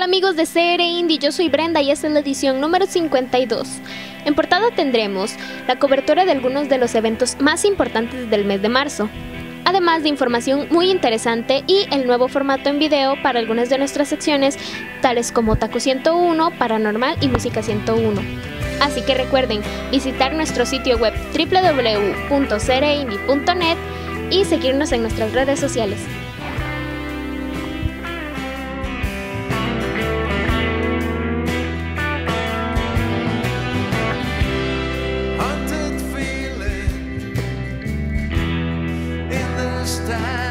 amigos de CR Indie, yo soy Brenda y esta es la edición número 52. En portada tendremos la cobertura de algunos de los eventos más importantes del mes de marzo, además de información muy interesante y el nuevo formato en video para algunas de nuestras secciones, tales como Otaku 101, Paranormal y Música 101. Así que recuerden visitar nuestro sitio web www.crindie.net y seguirnos en nuestras redes sociales. Haunted feeling in the style.